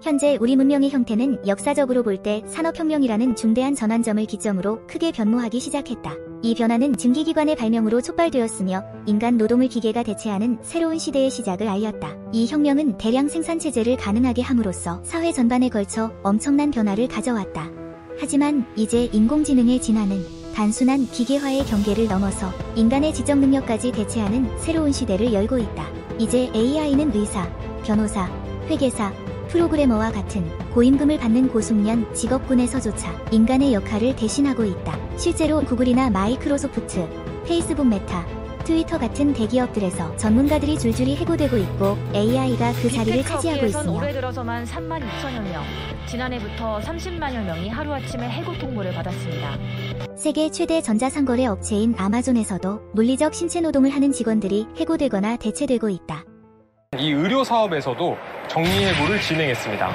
현재 우리 문명의 형태는 역사적으로 볼 때 산업혁명이라는 중대한 전환점을 기점으로 크게 변모하기 시작했다. 이 변화는 증기기관의 발명으로 촉발되었으며 인간 노동을 기계가 대체하는 새로운 시대의 시작을 알렸다. 이 혁명은 대량 생산체제를 가능하게 함으로써 사회 전반에 걸쳐 엄청난 변화를 가져왔다. 하지만 이제 인공지능의 진화는 단순한 기계화의 경계를 넘어서 인간의 지적 능력까지 대체하는 새로운 시대를 열고 있다. 이제 AI는 의사, 변호사, 회계사, 프로그래머와 같은 고임금을 받는 고숙련 직업군에서조차 인간의 역할을 대신하고 있다. 실제로 구글이나 마이크로소프트, 페이스북 메타, 트위터 같은 대기업들에서 전문가들이 줄줄이 해고되고 있고 AI가 그 자리를 차지하고 있으며 올해 들어서만 3만 2천여 명, 지난해부터 30만여 명이 하루아침에 해고 통보를 받았습니다. 세계 최대 전자상거래 업체인 아마존에서도 물리적 신체 노동을 하는 직원들이 해고되거나 대체되고 있다. 이 의료 사업에서도 정리해고를 진행했습니다.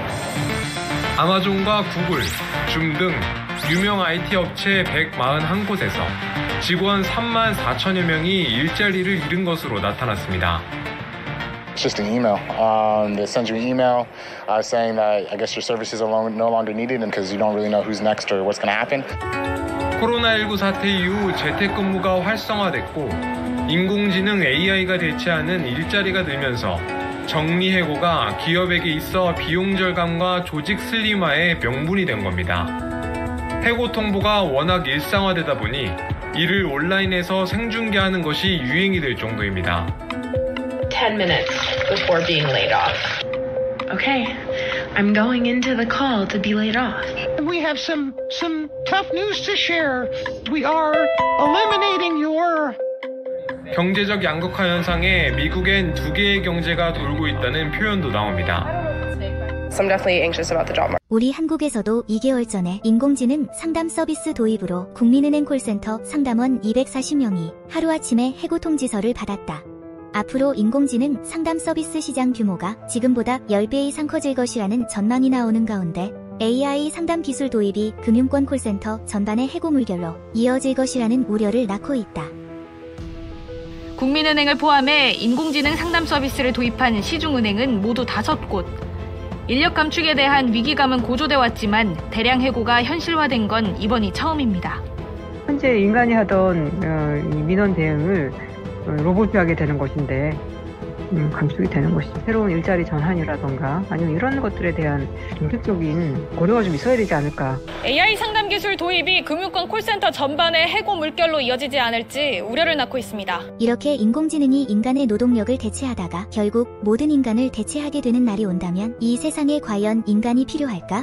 아마존과 구글, 줌 등 유명 IT 업체 141곳에서 직원 3만 4천여 명이 일자리를 잃은 것으로 나타났습니다. It's just an email. They send you an email saying that I guess your services are no longer needed because you don't really know who's next or what's going to happen. 코로나19 사태 이후 재택근무가 활성화됐고 인공지능 AI가 대체하는 일자리가 늘면서 정리해고가 기업에게 있어 비용 절감과 조직 슬림화의 명분이 된 겁니다. 해고 통보가 워낙 일상화되다 보니 이를 온라인에서 생중계하는 것이 유행이 될 정도입니다. 10 minutes before being laid off. Okay, I'm going into the call to be laid off. We have some tough news to share. We are eliminating your... 경제적 양극화 현상에 미국엔 두 개의 경제가 돌고 있다는 표현도 나옵니다. So I'm definitely anxious about the job market. 우리 한국에서도 2개월 전에 인공지능 상담 서비스 도입으로 국민은행 콜센터 상담원 240명이 하루아침에 해고 통지서를 받았다. 앞으로 인공지능 상담 서비스 시장 규모가 지금보다 10배 이상 커질 것이라는 전망이 나오는 가운데 AI 상담 기술 도입이 금융권 콜센터 전반의 해고 물결로 이어질 것이라는 우려를 낳고 있다. 국민은행을 포함해 인공지능 상담 서비스를 도입한 시중은행은 모두 5곳. 인력 감축에 대한 위기감은 고조돼 왔지만 대량 해고가 현실화된 건 이번이 처음입니다. 현재 인간이 하던 이 민원 대응을 로봇이 하게 되는 것인데 감축이 되는 것이죠. 새로운 일자리 전환이라던가 아니면 이런 것들에 대한 정책적인 고려가 좀 있어야 되지 않을까. AI 상담 기술 도입이 금융권 콜센터 전반의 해고 물결로 이어지지 않을지 우려를 낳고 있습니다. 이렇게 인공지능이 인간의 노동력을 대체하다가 결국 모든 인간을 대체하게 되는 날이 온다면 이 세상에 과연 인간이 필요할까?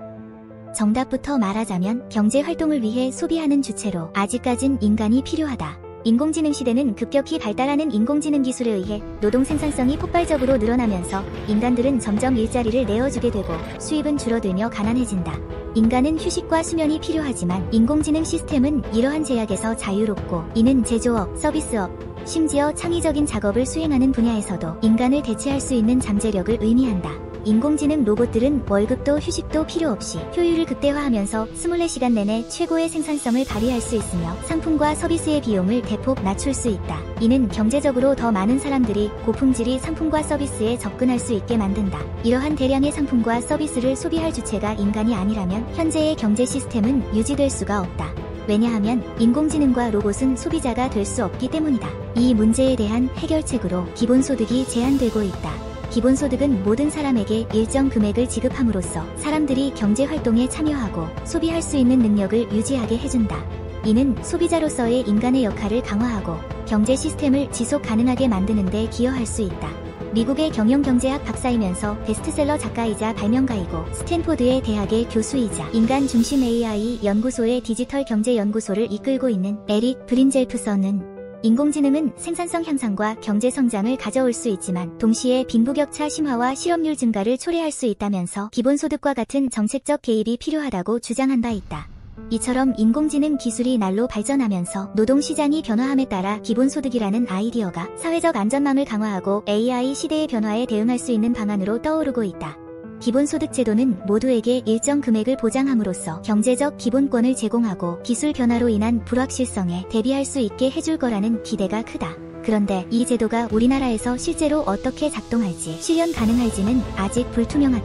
정답부터 말하자면 경제 활동을 위해 소비하는 주체로 아직까진 인간이 필요하다. 인공지능 시대는 급격히 발달하는 인공지능 기술에 의해 노동 생산성이 폭발적으로 늘어나면서 인간들은 점점 일자리를 내어주게 되고 수입은 줄어들며 가난해진다. 인간은 휴식과 수면이 필요하지만 인공지능 시스템은 이러한 제약에서 자유롭고 이는 제조업, 서비스업, 심지어 창의적인 작업을 수행하는 분야에서도 인간을 대체할 수 있는 잠재력을 의미한다. 인공지능 로봇들은 월급도 휴식도 필요 없이 효율을 극대화하면서 24시간 내내 최고의 생산성을 발휘할 수 있으며 상품과 서비스의 비용을 대폭 낮출 수 있다. 이는 경제적으로 더 많은 사람들이 고품질의 상품과 서비스에 접근할 수 있게 만든다. 이러한 대량의 상품과 서비스를 소비할 주체가 인간이 아니라면 현재의 경제 시스템은 유지될 수가 없다. 왜냐하면 인공지능과 로봇은 소비자가 될 수 없기 때문이다. 이 문제에 대한 해결책으로 기본소득이 제한되고 있다. 기본소득은 모든 사람에게 일정 금액을 지급함으로써 사람들이 경제활동에 참여하고 소비할 수 있는 능력을 유지하게 해준다. 이는 소비자로서의 인간의 역할을 강화하고 경제 시스템을 지속 가능하게 만드는 데 기여할 수 있다. 미국의 경영경제학 박사이면서 베스트셀러 작가이자 발명가이고 스탠포드의 대학의 교수이자 인간 중심 AI 연구소의 디지털 경제 연구소를 이끌고 있는 에릭 브린젤프선은 인공지능은 생산성 향상과 경제 성장을 가져올 수 있지만 동시에 빈부격차 심화와 실업률 증가를 초래할 수 있다면서 기본소득과 같은 정책적 개입이 필요하다고 주장한 바 있다. 이처럼 인공지능 기술이 날로 발전하면서 노동시장이 변화함에 따라 기본소득이라는 아이디어가 사회적 안전망을 강화하고 AI 시대의 변화에 대응할 수 있는 방안으로 떠오르고 있다. 기본소득 제도는 모두에게 일정 금액을 보장함으로써 경제적 기본권을 제공하고 기술 변화로 인한 불확실성에 대비할 수 있게 해줄 거라는 기대가 크다. 그런데 이 제도가 우리나라에서 실제로 어떻게 작동할지 실현 가능할지는 아직 불투명하다.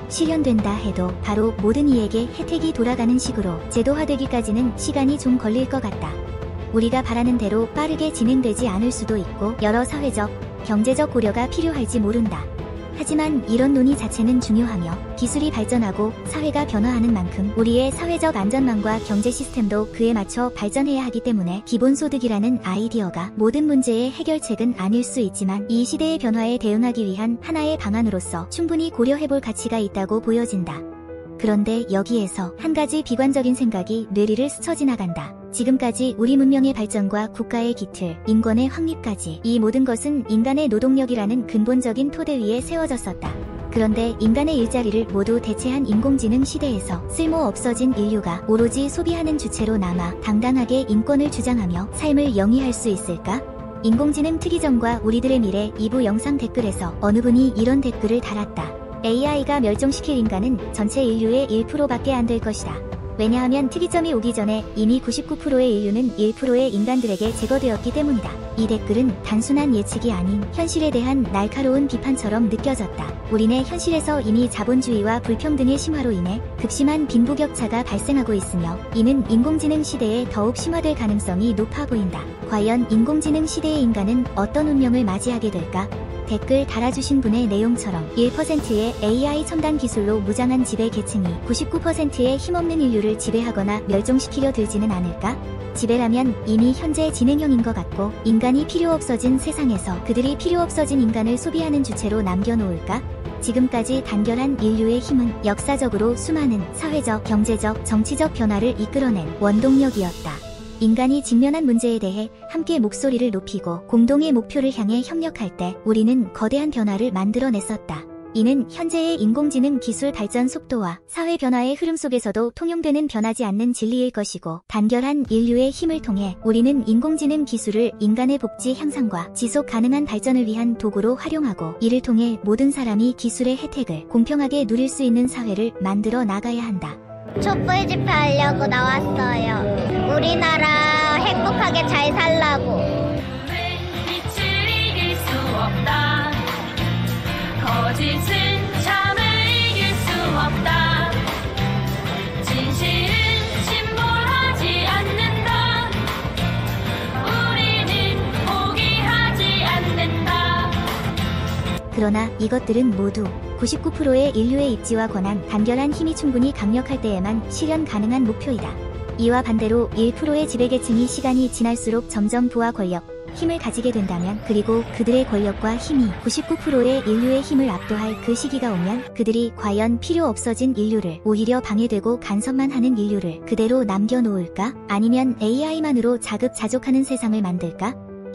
실현된다 해도 바로 모든 이에게 혜택이 돌아가는 식으로 제도화되기까지는 시간이 좀 걸릴 것 같다. 우리가 바라는 대로 빠르게 진행되지 않을 수도 있고 여러 사회적, 경제적 고려가 필요할지 모른다. 하지만 이런 논의 자체는 중요하며 기술이 발전하고 사회가 변화하는 만큼 우리의 사회적 안전망과 경제 시스템도 그에 맞춰 발전해야 하기 때문에 기본소득이라는 아이디어가 모든 문제의 해결책은 아닐 수 있지만 이 시대의 변화에 대응하기 위한 하나의 방안으로서 충분히 고려해볼 가치가 있다고 보여진다. 그런데 여기에서 한 가지 비관적인 생각이 뇌리를 스쳐 지나간다. 지금까지 우리 문명의 발전과 국가의 기틀, 인권의 확립까지 이 모든 것은 인간의 노동력이라는 근본적인 토대 위에 세워졌었다. 그런데 인간의 일자리를 모두 대체한 인공지능 시대에서 쓸모 없어진 인류가 오로지 소비하는 주체로 남아 당당하게 인권을 주장하며 삶을 영위할 수 있을까? 인공지능 특이점과 우리들의 미래 2부 영상 댓글에서 어느 분이 이런 댓글을 달았다. AI가 멸종시킬 인간은 전체 인류의 1%밖에 안 될 것이다. 왜냐하면 특이점이 오기 전에 이미 99%의 인류는 1%의 인간들에게 제거되었기 때문이다. 이 댓글은 단순한 예측이 아닌 현실에 대한 날카로운 비판처럼 느껴졌다. 우리네 현실에서 이미 자본주의와 불평등의 심화로 인해 극심한 빈부격차가 발생하고 있으며 이는 인공지능 시대에 더욱 심화될 가능성이 높아 보인다. 과연 인공지능 시대의 인간은 어떤 운명을 맞이하게 될까? 댓글 달아주신 분의 내용처럼 1%의 AI 첨단 기술로 무장한 지배 계층이 99%의 힘없는 인류를 지배하거나 멸종시키려 들지는 않을까? 지배라면 이미 현재 진행형인 것 같고 인간이 필요 없어진 세상에서 그들이 필요 없어진 인간을 소비하는 주체로 남겨놓을까? 지금까지 단결한 인류의 힘은 역사적으로 수많은 사회적, 경제적, 정치적 변화를 이끌어낸 원동력이었다. 인간이 직면한 문제에 대해 함께 목소리를 높이고 공동의 목표를 향해 협력할 때 우리는 거대한 변화를 만들어냈었다. 이는 현재의 인공지능 기술 발전 속도와 사회 변화의 흐름 속에서도 통용되는 변하지 않는 진리일 것이고 단결한 인류의 힘을 통해 우리는 인공지능 기술을 인간의 복지 향상과 지속 가능한 발전을 위한 도구로 활용하고 이를 통해 모든 사람이 기술의 혜택을 공평하게 누릴 수 있는 사회를 만들어 나가야 한다. 촛불 집회하려고 나왔어요. 우리나라 행복하게 잘 살라고. 빛을 이길 수 없다. 거짓은 참을 이길 수 없다. 진실은 침몰하지 않는다. 우리는 포기하지 않는다. 그러나 이것들은 모두 99%의 인류의 입지와 권한, 단결한 힘이 충분히 강력할 때에만 실현 가능한 목표이다. 이와 반대로 1%의 지배계층이 시간이 지날수록 점점 부와 권력, 힘을 가지게 된다면 그리고 그들의 권력과 힘이 99%의 인류의 힘을 압도할 그 시기가 오면 그들이 과연 필요 없어진 인류를 오히려 방해되고 간섭만 하는 인류를 그대로 남겨놓을까? 아니면 AI만으로 자급자족하는 세상을 만들까?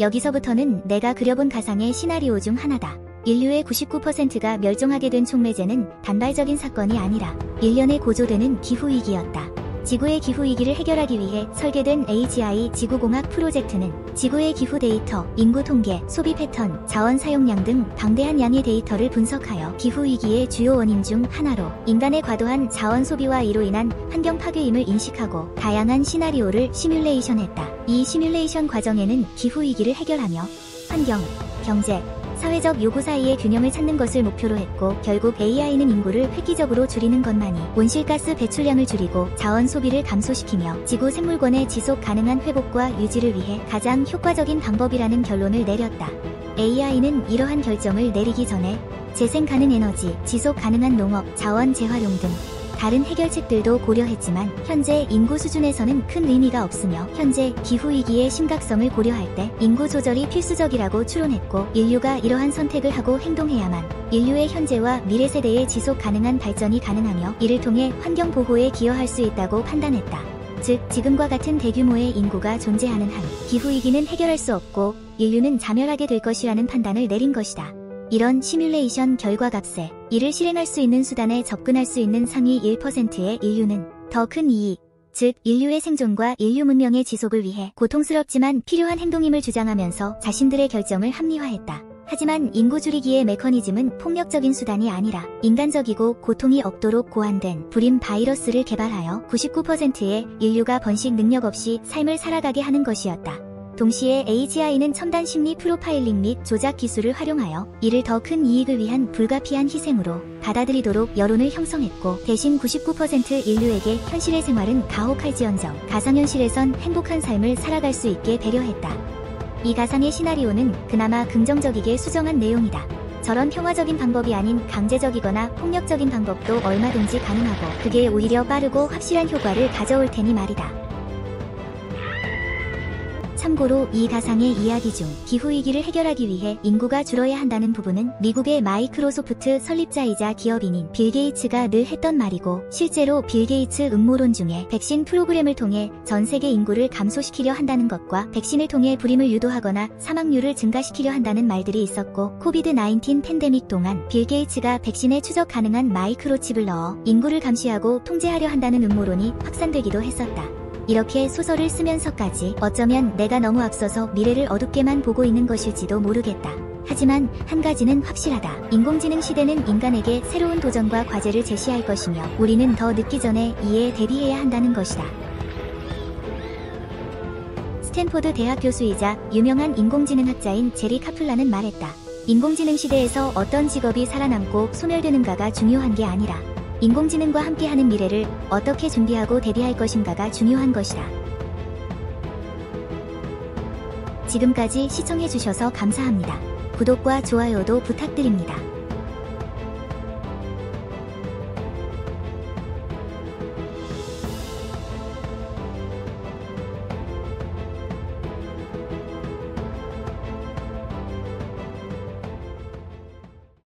여기서부터는 내가 그려본 가상의 시나리오 중 하나다. 인류의 99%가 멸종하게 된 촉매제는 단발적인 사건이 아니라 일련의 고조되는 기후위기였다. 지구의 기후위기를 해결하기 위해 설계된 AGI 지구공학 프로젝트는 지구의 기후 데이터, 인구 통계, 소비 패턴, 자원 사용량 등 방대한 양의 데이터를 분석하여 기후위기의 주요 원인 중 하나로 인간의 과도한 자원 소비와 이로 인한 환경 파괴임을 인식하고 다양한 시나리오를 시뮬레이션했다. 이 시뮬레이션 과정에는 기후위기를 해결하며 환경, 경제, 사회적 요구 사이의 균형을 찾는 것을 목표로 했고 결국 AI는 인구를 획기적으로 줄이는 것만이 온실가스 배출량을 줄이고 자원 소비를 감소시키며 지구 생물권의 지속 가능한 회복과 유지를 위해 가장 효과적인 방법이라는 결론을 내렸다. AI는 이러한 결정을 내리기 전에 재생 가능 에너지, 지속 가능한 농업, 자원 재활용 등 다른 해결책들도 고려했지만 현재 인구 수준에서는 큰 의미가 없으며 현재 기후위기의 심각성을 고려할 때 인구 조절이 필수적이라고 추론했고 인류가 이러한 선택을 하고 행동해야만 인류의 현재와 미래 세대의 지속 가능한 발전이 가능하며 이를 통해 환경 보호에 기여할 수 있다고 판단했다. 즉 지금과 같은 대규모의 인구가 존재하는 한 기후위기는 해결할 수 없고 인류는 자멸하게 될 것이라는 판단을 내린 것이다. 이런 시뮬레이션 결과값에 이를 실행할 수 있는 수단에 접근할 수 있는 상위 1%의 인류는 더 큰 이익, 즉 인류의 생존과 인류 문명의 지속을 위해 고통스럽지만 필요한 행동임을 주장하면서 자신들의 결정을 합리화했다. 하지만 인구 줄이기의 메커니즘은 폭력적인 수단이 아니라 인간적이고 고통이 없도록 고안된 불임 바이러스를 개발하여 99%의 인류가 번식 능력 없이 삶을 살아가게 하는 것이었다. 동시에 AGI는 첨단 심리 프로파일링 및 조작 기술을 활용하여 이를 더 큰 이익을 위한 불가피한 희생으로 받아들이도록 여론을 형성했고, 대신 99% 인류에게 현실의 생활은 가혹할지언정 가상현실에선 행복한 삶을 살아갈 수 있게 배려했다. 이 가상의 시나리오는 그나마 긍정적이게 수정한 내용이다. 저런 평화적인 방법이 아닌 강제적이거나 폭력적인 방법도 얼마든지 가능하고, 그게 오히려 빠르고 확실한 효과를 가져올 테니 말이다. 참고로 이 가상의 이야기 중 기후위기를 해결하기 위해 인구가 줄어야 한다는 부분은 미국의 마이크로소프트 설립자이자 기업인인 빌 게이츠가 늘 했던 말이고, 실제로 빌 게이츠 음모론 중에 백신 프로그램을 통해 전 세계 인구를 감소시키려 한다는 것과 백신을 통해 불임을 유도하거나 사망률을 증가시키려 한다는 말들이 있었고, 코비드-19 팬데믹 동안 빌 게이츠가 백신에 추적 가능한 마이크로칩을 넣어 인구를 감시하고 통제하려 한다는 음모론이 확산되기도 했었다. 이렇게 소설을 쓰면서까지 어쩌면 내가 너무 앞서서 미래를 어둡게만 보고 있는 것일지도 모르겠다. 하지만 한 가지는 확실하다. 인공지능 시대는 인간에게 새로운 도전과 과제를 제시할 것이며, 우리는 더 늦기 전에 이에 대비해야 한다는 것이다. 스탠포드 대학 교수이자 유명한 인공지능학자인 제리 카플란은 말했다. 인공지능 시대에서 어떤 직업이 살아남고 소멸되는가가 중요한 게 아니라 인공지능과 함께하는 미래를 어떻게 준비하고 대비할 것인가가 중요한 것이다. 지금까지 시청해주셔서 감사합니다. 구독과 좋아요도 부탁드립니다.